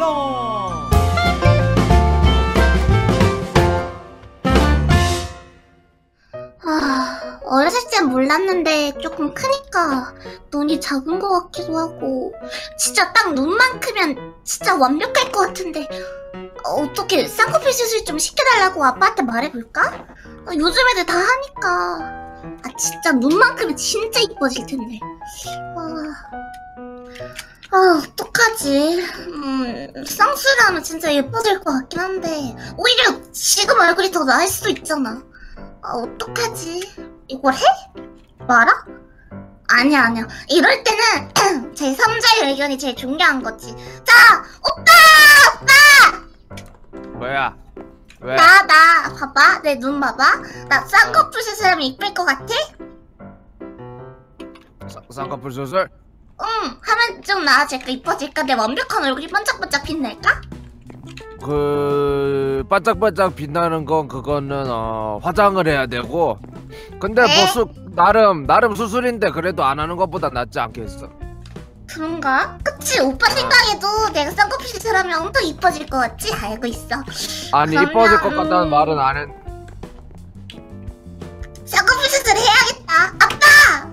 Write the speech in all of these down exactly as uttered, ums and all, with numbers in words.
출동. 아, 어렸을 땐 몰랐는데 조금 크니까 눈이 작은 것 같기도 하고 진짜 딱 눈만 크면 진짜 완벽할 것 같은데 어, 어떻게 쌍꺼풀 수술 좀 시켜달라고 아빠한테 말해볼까? 아, 요즘 애들 다 하니까 아 진짜 눈만 크면 진짜 이뻐질 텐데 아, 아 어떡하지? 음, 쌍수를 하면 진짜 예뻐질 것 같긴 한데 오히려 지금 얼굴이 더 나을 수도 있잖아. 아, 어떡하지? 이걸 해? 말아? 아니야, 아니야. 이럴 때는 제삼자의 의견이 제일 중요한 거지. 자, 오빠! 오빠! 뭐야? 왜? 나, 나, 봐봐. 내 눈 봐봐. 나 쌍꺼풀 수술하면 이쁠 것 같아? 쌍- 쌍꺼풀 수술? 응, 하면 좀 나아질까, 이뻐질까? 내 완벽한 얼굴이 반짝반짝 빛날까? 그... 반짝반짝 빛나는 건 그거는 어... 화장을 해야 되고 근데 네? 뭐 수... 나름 나름 수술인데 그래도 안 하는 것보다 낫지 않겠어? 그런가? 그치, 오빠 생각에도 내가 쌍꺼풀 수술하면 엄청 이뻐질 것 같지? 알고 있어. 아니 그러면, 이뻐질 것 같다는 음, 말은 안 했... 쌍꺼풀 수술 해야겠다. 아빠!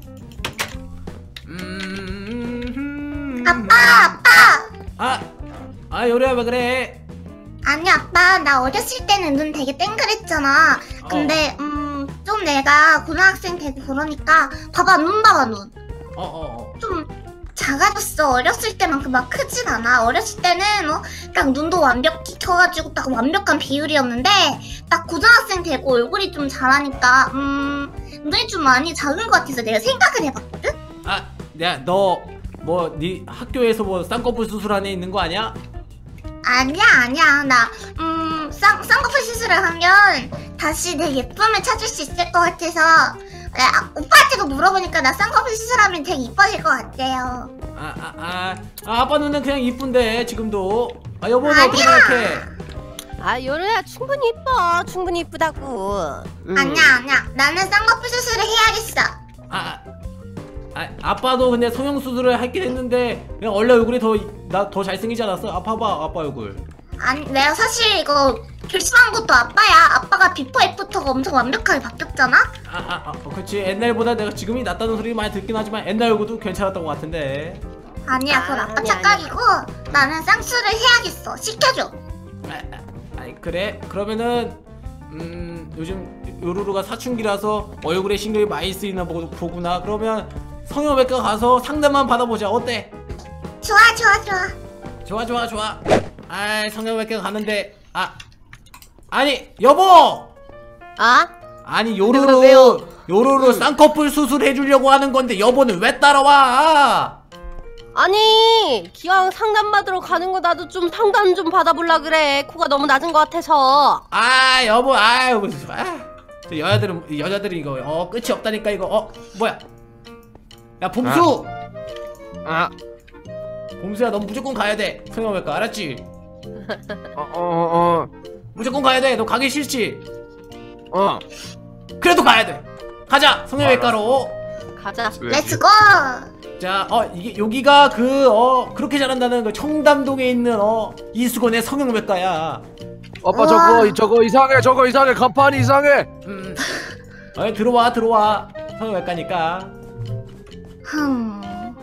음... 아빠! 아빠! 아, 아 요리야 왜 그래? 아니 아빠 나 어렸을 때는 눈 되게 땡그랬잖아. 근데 음 좀 내가 고등학생 되고 그러니까 봐봐 눈 봐봐 눈. 어어 어. 좀 작아졌어. 어렸을 때만큼 막 크진 않아. 어렸을 때는 어, 딱 눈도 완벽히 켜가지고 딱 완벽한 비율이었는데 딱 고등학생 되고 얼굴이 좀 자라니까 음 눈이 좀 많이 작은 것 같아서 내가 생각을 해봤거든? 아, 야, 너 뭐 네 학교에서 뭐 쌍꺼풀 수술하는 애 있는 거 아니야? 아니야 아니야 나 음 쌍, 쌍꺼풀 수술을 하면 다시 내 예쁨을 찾을 수 있을 것 같아서 야, 오빠한테도 물어보니까 나 쌍꺼풀 수술하면 되게 이뻐질 것 같대요. 아, 아, 아, 아 아빠 눈은 그냥 이쁜데 지금도. 아 여보는 어떻게 아니야. 생각해? 아 요리야 충분히 이뻐. 충분히 이쁘다고. 음. 아니야 아니야 나는 쌍꺼풀 수술을 해야겠어. 아, 아, 아빠도 근데 성형 수술을 하긴 했는데 그냥 원래 얼굴이 더 나 더 잘생기지 않았어? 아빠 봐, 아빠 얼굴. 아니 내가 사실 이거 결심한 것도 아빠야. 아빠가 비포 애프터가 엄청 완벽하게 바뀌었잖아? 아, 아, 아, 어, 그렇지. 옛날보다 내가 지금이 낫다는 소리 많이 듣긴 하지만 옛날 얼굴도 괜찮았던 것 같은데. 아니야 그건 아빠 아니, 착각이고 나는 쌍수를 해야겠어. 시켜줘. 아, 아, 아이 그래? 그러면은 음 요즘 요루루가 사춘기라서 얼굴에 신경이 많이 쓰이나 보, 보구나. 그러면 성형외과 가서 상담만 받아보자. 어때? 좋아 좋아 좋아. 좋아 좋아 좋아. 아 성형외과 가는데 아 아니 여보. 아? 아니 그래, 요루루 왜요? 요루루 쌍꺼풀 수술 해주려고 하는 건데 여보는 왜 따라와? 아니 기왕 상담 받으러 가는 거 나도 좀 상담 좀 받아볼라 그래. 코가 너무 낮은 것 같아서. 아 여보 아유 무슨 아 저 여자들은 여자들이 이거 어 끝이 없다니까 이거 어 뭐야? 야 봄수 아, 봄수야 넌 무조건 가야 돼 성형외과 알았지? 어, 어, 어, 무조건 가야 돼. 너 가기 싫지? 어. 그래도 가야 돼. 가자 성형외과로. 가자. 왜? 렛츠고. 자, 어 이게 여기가 그 어 그렇게 잘한다는 그 청담동에 있는 어 이수건의 성형외과야. 아빠 우와. 저거 저거 이상해. 저거 이상해. 간판이 이상해. 음, 어 들어와 들어와 성형외과니까. 흠.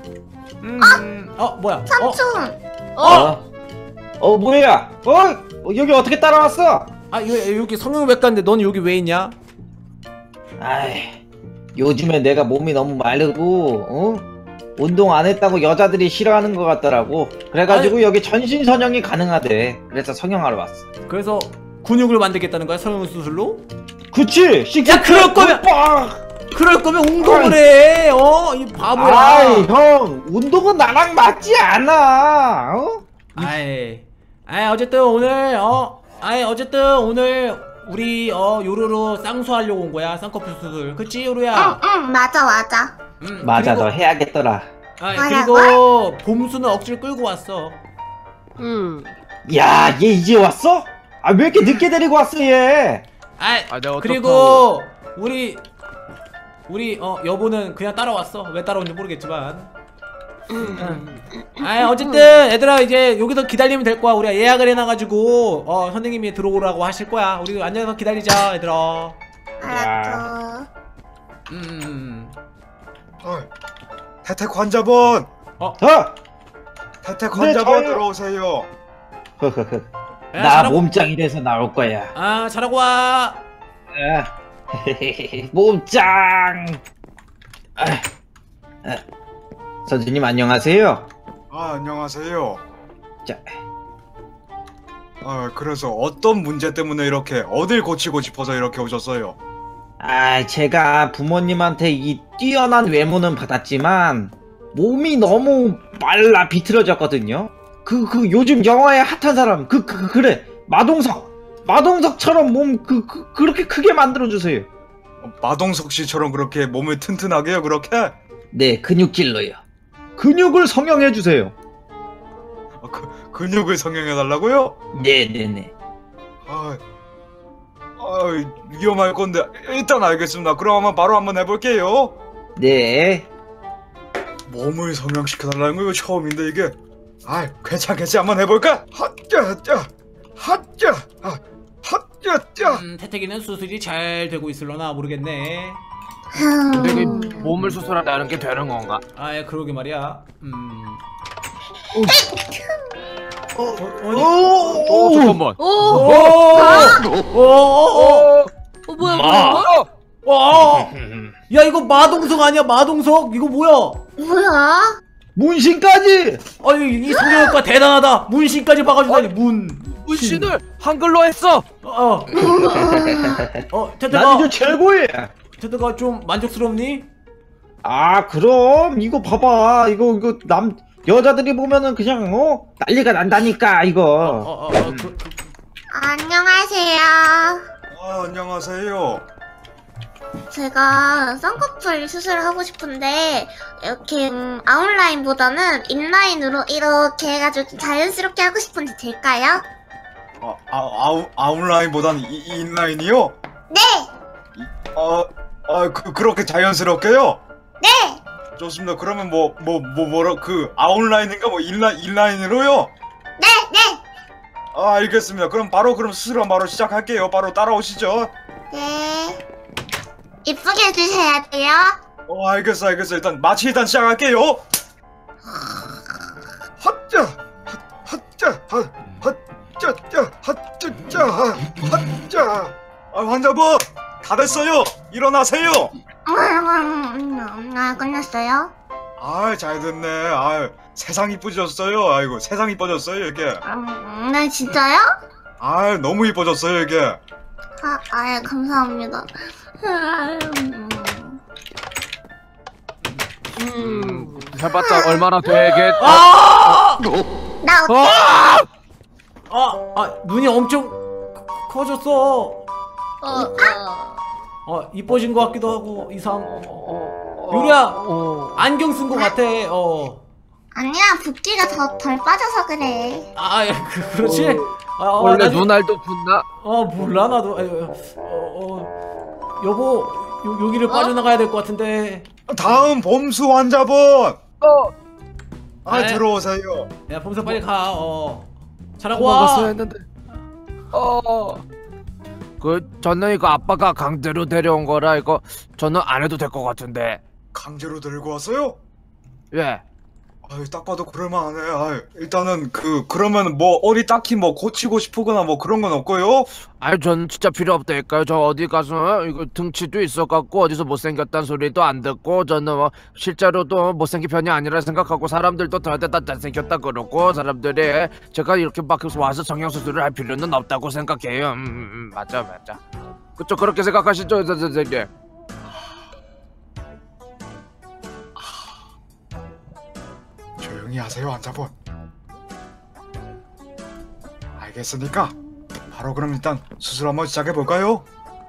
음, 어 뭐야? 삼촌. 어, 어? 어 뭐야? 어? 어, 여기 어떻게 따라왔어? 아 여기 여기 성형외과인데 넌 여기 왜 있냐? 아이, 요즘에 내가 몸이 너무 마르고 어? 운동 안 했다고 여자들이 싫어하는 것 같더라고. 그래가지고 여기 전신 선형이 가능하대. 그래서 성형하러 왔어. 그래서 근육을 만들겠다는 거야 성형 수술로? 그치? 야, 그럴 거면- 오빠! 그럴 거면 운동을 해. 어, 이 바보야. 아이 형, 운동은 나랑 맞지 않아. 어? 아이, 아이 어쨌든 오늘 어, 아이 어쨌든 오늘 우리 어 요루루 쌍수하려고 온 거야 쌍꺼풀 수술. 그치 요루야? 응응 맞아 맞아. 음, 맞아, 그리고, 너 해야겠더라. 아 뭐라고? 그리고 봄수는 억지로 끌고 왔어. 음. 야, 얘 이제 왔어? 아, 왜 이렇게 늦게 데리고 왔어, 얘? 아, 아, 내가 그리고 우리 우리 어 여보는 그냥 따라왔어. 왜 따라온지 모르겠지만. 응. 아 어쨌든 얘들아 이제 여기서 기다리면 될 거야. 우리가 예약을 해놔가지고 어 선생님이 들어오라고 하실 거야. 우리 앉아서 기다리자 얘들아. 알았어. 음. 어, 태택 환자분, 어? 태택 네, 환자분 저요. 들어오세요. 허허허. 야, 나 잘하고- 몸짱이 돼서 나올 거야. 아 잘하고 와. 아, 몸짱. 아, 아. 선생님 안녕하세요. 아 안녕하세요. 자, 아 그래서 어떤 문제 때문에 이렇게 어딜 고치고 싶어서 이렇게 오셨어요? 아 제가 부모님한테 이 뛰어난 외모는 받았지만 몸이 너무 말라 비틀어졌거든요. 그 그 요즘 영화에 핫한 사람 그, 그, 그 그래 마동석 마동석처럼 몸 그 그, 그렇게 크게 만들어 주세요. 어, 마동석 씨처럼 그렇게 몸을 튼튼하게요 그렇게? 네 근육질로요. 근육을 성형해 주세요. 아, 그, 근육을 성형해 달라고요? 네네네. 아, 아 위험할 건데 일단 알겠습니다. 그럼 한번 바로 한번 해볼게요. 네. 몸을 성형시켜 달라는 거 이거 처음인데 이게. 아 괜찮 괜찮 한번 해볼까? 핫짜짜 핫짜 아, 핫짜짜. 음, 태태기는 수술이 잘 되고 있을려나 모르겠네. 근데 그 음. 몸을 수술한다는 게 되는 건가? 아 그러게 말이야. 음. 어, 어 오, 잠깐만. 오, 오! 어, 오! 어 뭐야 마. 뭐야? 와! 야 이거 마동석 아니야 마동석? 이거 뭐야? 뭐야? 문신까지. 아니 이 성형외과 대단하다. 문신까지 박아주다니 문. 문신을 한글로 했어. 어. 어 난 태태가 이제 최고야. 태태가 좀 만족스럽니? 아 그럼 이거 봐봐 이거 이거 남 여자들이 보면은 그냥 어 난리가 난다니까 이거. 어어어 그, 그, 안녕하세요. 아 안녕하세요. 제가 쌍꺼풀 수술을 하고 싶은데 이렇게 음, 아웃라인보다는 인라인으로 이렇게 해가지고 좀 자연스럽게 하고 싶은데 될까요? 아, 아 아웃 아웃라인보다는 이, 이 인라인이요? 네! 아, 아 그, 그렇게 자연스럽게요? 네! 좋습니다. 그러면 뭐 뭐 뭐 뭐라 그 아웃라인인가 뭐 인라 인라인으로요? 네! 네! 아 알겠습니다. 그럼 바로 그럼 수술은 바로 시작할게요. 바로 따라오시죠. 네. 이쁘게 해주셔야 돼요. 어 알겠어 알겠어. 일단 마취 일단 시작할게요. 핫짜 핫짜 핫짜짜 핫짜짜 핫짜. 아 환자분 다 됐어요. 일어나세요. 아, 끝났어요? 아 잘 됐네. 아 세상 이쁘졌어요. 아이고 세상 이뻐졌어요 이게. 음, 네, 진짜요? 아 너무 이뻐졌어요 이게. 아, 아, 감사합니다. 음, 음, 해봤자 얼마나 되겠? 아! 나 어때? 아, 아 눈이 엄청 커- 커졌어. 어, 어. 어 이뻐진 것 같기도 하고 이상. 어, 유리야 어. 안경 쓴 것 같아. 어. 아니야, 붓기가 더 덜 빠져서 그래. 아, 예, 그, 그렇지. 아, 어, 원래 나도- 눈알도 붙나? 어 몰라 나도. 아유, 어, 어, 여보 요, 여기를 빠져나가야 될 것 같은데. 다음 범수 환자분. 어. 아 네. 들어오세요. 야 범수 빨리 가. 어. 잘하고 먹었어야 와. 했는데. 어. 그 저는 이거 아빠가 강제로 데려온 거라 이거 저는 안 해도 될 것 같은데. 강제로 들고 왔어요? 예. 아유 딱 봐도 그럴만하네. 아유 일단은 그 그러면 뭐 어디 딱히 뭐 고치고 싶거나 뭐 그런 건 없고요. 아니 전 진짜 필요 없다니까요. 저 어디 가서 이거 등치도 있어갖고 어디서 못생겼다는 소리도 안 듣고 저는 뭐 실제로도 못생긴 편이 아니라 생각하고 사람들도 저한테 다 잘생겼다 그러고 사람들이 제가 이렇게 막 와서 성형수술을 할 필요는 없다고 생각해요. 음, 음, 음, 맞아 맞아. 그쵸 그렇게 생각하시죠 선생님? 조용히 하세요 환자분. 알겠으니까 바로 그럼 일단 수술 한번 시작해 볼까요?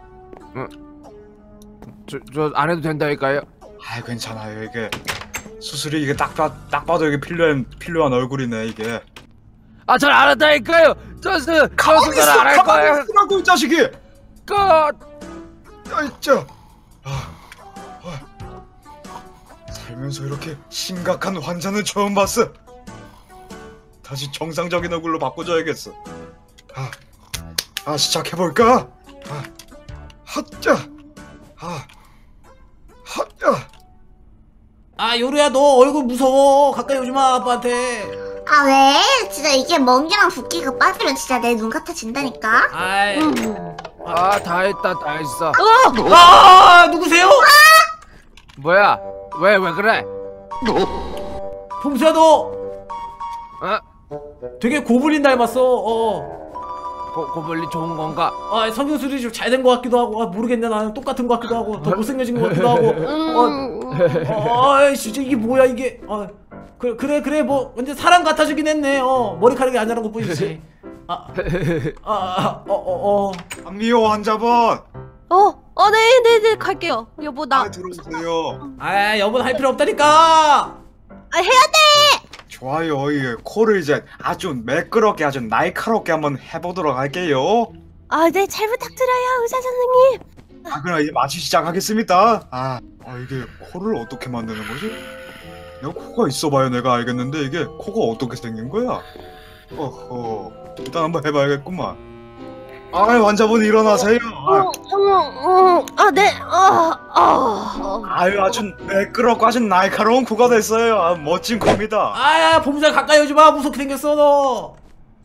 저 저 안 해도 된다니까요. 아 괜찮아요 이게 수술이 이게 딱, 봐, 딱 봐도 이게 필요한 필요한 얼굴이네 이게. 아 잘 안 한다니까요. 저수 가만히 저수술 있어 안할 가만히 거예요. 있으라고 이 자식이. 끝. 아 진짜. 살면서 이렇게 심각한 환자는 처음 봤어. 다시 정상적인 얼굴로 바꿔줘야겠어. 아, 아 시작해볼까? 아, 핫자, 아, 핫자. 아 요루야 너 얼굴 무서워. 가까이 오지 마 아빠한테. 아 왜? 진짜 이게 멍이랑 붓기가 빠지면 진짜 내 눈 같아진다니까. 아이. 아 다 했다 다 했어. 아 누구세요? 뭐야? 왜 왜 그래? 봄수야 너 어? 되게 고블린 닮았어. 어. 고, 고블린 좋은 건가? 아 성형술이 좀 잘 된 것 같기도 하고. 아 모르겠네 나는 똑같은 것 같기도 하고 더 못생겨진 것 같기도 하고. 음, 어, 아 진짜 이게 뭐야 이게. 어, 그래 그래 그래 뭐 근데 사람 같아지긴 했네. 어 머리카락이 안 자란 것 뿐이지. 아, 아, 아, 어, 어, 어. 박미호 환자분, 어, 어, 네, 네, 네, 갈게요. 여보, 나. 아 들어오세요. 아, 여보는 할 필요 없다니까. 아, 해야 돼! 좋아요. 이 코를 이제 아주 매끄럽게 아주 날카롭게 한번 해보도록 할게요. 아, 네, 잘 부탁드려요, 의사 선생님. 아 그럼 이제 마취 시작하겠습니다. 아, 아 이게 코를 어떻게 만드는 거지? 내가 코가 있어봐야 내가 알겠는데 이게 코가 어떻게 생긴 거야? 어허, 일단 한번 해봐야겠구만. 아 환자분 일어나세요. 아, 어, 어, 어, 아, 네, 아, 아. 아유 아주 매끄럽고 아주 날카로운 코가 됐어요. 아, 멋진 코입니다. 아야, 봄살 가까이 오지 마. 무섭게 생겼어 너.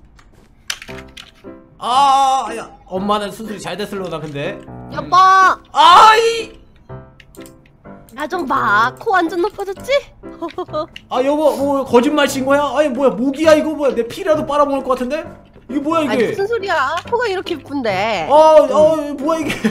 아, 야, 엄마는 수술이 잘 됐을려나 근데. 여보, 아이, 나 좀 봐. 코 완전 높아졌지? 아 여보, 뭐 거짓말 친 거야? 아니 뭐야, 모기야 이거 뭐야? 내 피라도 빨아먹을 것 같은데? 이게 뭐야 아니, 이게? 무슨 소리야? 코가 이렇게 예쁜데. 어, 어, 뭐야 이게?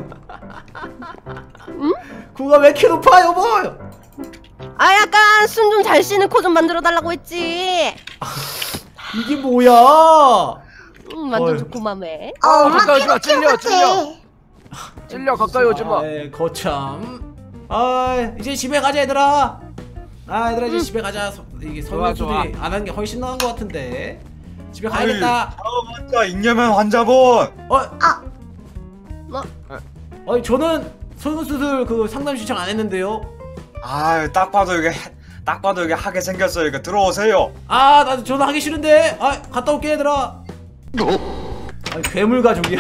응? 코가 왜 이렇게 높아 여보? 아, 약간 숨 좀 잘 쉬는 코 좀 만들어 달라고 했지. 이게 뭐야? 음, 완전 어이. 좋고 맘에. 어 엄마 가까이 오지 마, 피노키오 찔려, 같아. 찔려. 찔려 가까이 오지 마. 아이, 거참. 아, 이제 집에 가자 얘들아. 아, 얘들아 이제 집에 가자. 서, 이게 좋아, 성형술이 안 한 게 훨씬 나은 것 같은데. 집에 아이, 가야겠다. 다음 환자 잉여맨 환자분. 어, 아 아니 저는 성형수술 그 상담 신청 안 했는데요. 아, 딱 봐도 이게 딱 봐도 이게 하게 생겼어요. 이거 들어오세요. 아, 나 저는 하기 싫은데. 아, 갔다 올게 얘들아. 아니 괴물 가족이야?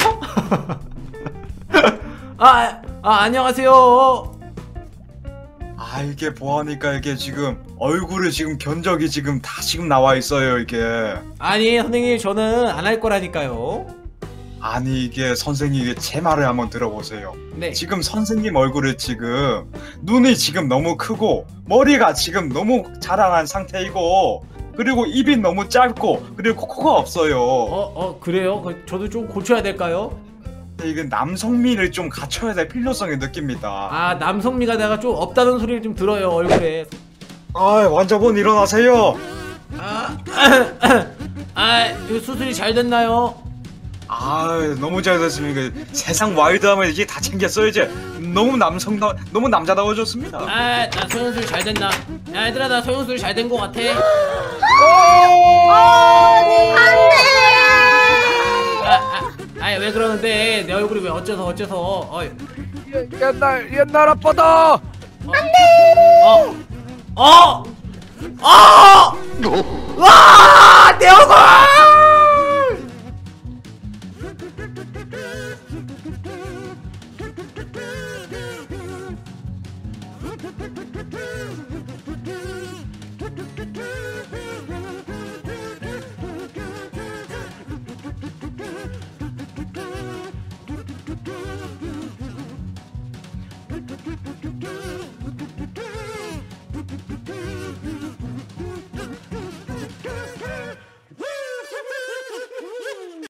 아, 아 안녕하세요. 아, 이게 보아니까 이게 지금 얼굴에 지금 견적이 지금 다 지금 나와 있어요. 이게. 아니 선생님 저는 안 할 거라니까요. 아니 이게 선생님 이게 제 말을 한번 들어보세요. 네. 지금 선생님 얼굴에 지금 눈이 지금 너무 크고 머리가 지금 너무 자라난 상태이고 그리고 입이 너무 짧고 그리고 코가 없어요. 어, 어 그래요? 그, 저도 좀 고쳐야 될까요? 이게 남성미를 좀 갖춰야 될 필요성을 느낍니다. 아, 남성미가 내가 좀 없다는 소리를 좀 들어요 얼굴에. 아, 환자분 일어나세요. 아, 아, 이거 수술이 잘 됐나요? 아, 너무 잘 됐습니다. 세상 와이드하면 이게 다 챙겼어요 이제. 너무 남성다, 너무 남자다워졌습니다. 아, 나 성형술 잘 됐나? 야, 얘들아, 나 성형술 잘 된 거 같아. 아, 아, 아니 왜 그러는데 내 얼굴이 왜 어째서 어째서? 어, 예, 옛날 옛날 아빠다. 어, 어, 어, 와, 내 얼굴!